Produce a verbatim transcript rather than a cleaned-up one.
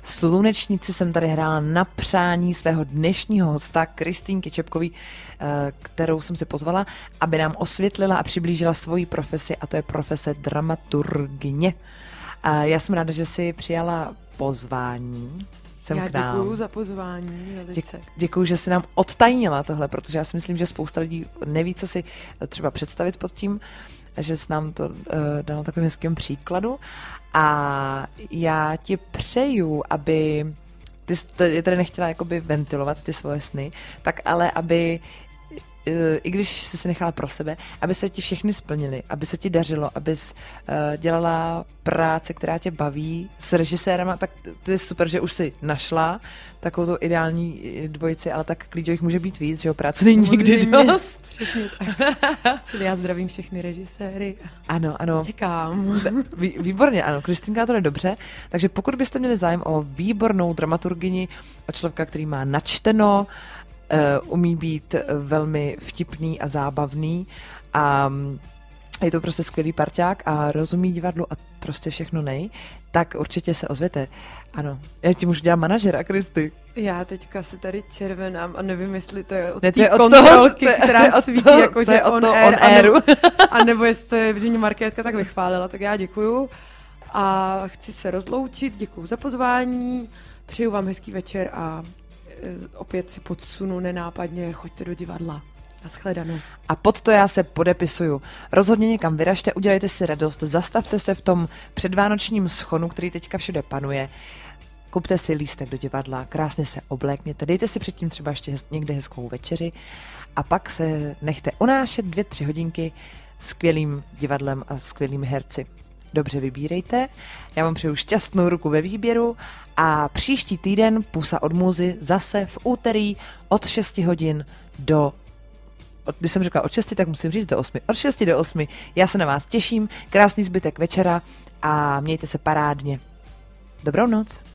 Slunečnici jsem tady hrála na přání svého dnešního hosta Kristýnky Čepkový, kterou jsem si pozvala, aby nám osvětlila a přiblížila svoji profesi, a to je profese dramaturgyně. Já jsem ráda, že jsi přijala pozvání. Já děkuju za pozvání. Dě- děkuju, že jsi nám odtajnila tohle, protože já si myslím, že spousta lidí neví, co si třeba představit pod tím, že jsi nám to uh, dal na takovým hezkým příkladu. A já ti přeju, aby ty jsi tady nechtěla jakoby ventilovat ty svoje sny, tak ale aby i když jsi se nechala pro sebe, aby se ti všechny splnily, aby se ti dařilo, abys uh, dělala práce, která tě baví s režisérama, tak to je super, že už si našla takovou tu ideální dvojici, ale tak klíčových může být víc, že jo, práce není nikdy dost. Přesně tak. Čili já zdravím všechny režiséry. Ano, ano. Čekám. Vý, výborně, ano, Kristýnka to je dobře, takže pokud byste měli zájem o výbornou dramaturgyni, o člověka, který má načteno, Uh, umí být velmi vtipný a zábavný a je to prostě skvělý parťák a rozumí divadlu a prostě všechno nej, tak určitě se ozvěte. Ano, já ti můžu dělat manažera, Kristy. Já teďka se tady červenám a nevím, jestli to je od ne, té kontrolky, která svítí jako, že on, to, air, on airu. A nebo jestli to je, že mě Markétka tak vychválila, tak já děkuju a chci se rozloučit, děkuju za pozvání, přeju vám hezký večer a opět si podsunu nenápadně, choďte do divadla. Naschledanou. A pod to já se podepisuju. Rozhodně někam vyražte, udělejte si radost, zastavte se v tom předvánočním schonu, který teďka všude panuje. Kupte si lístek do divadla, krásně se oblékněte, dejte si předtím třeba ještě hez, někde hezkou večeři a pak se nechte unášet dvě, tři hodinky skvělým divadlem a skvělými herci. Dobře vybírejte, já vám přeju šťastnou ruku ve výběru a příští týden Pusa od Muzy zase v úterý od šesti hodin do, od, když jsem řekla od šesti, tak musím říct do osmi, od šesti do osmi. Já se na vás těším, krásný zbytek večera a mějte se parádně. Dobrou noc.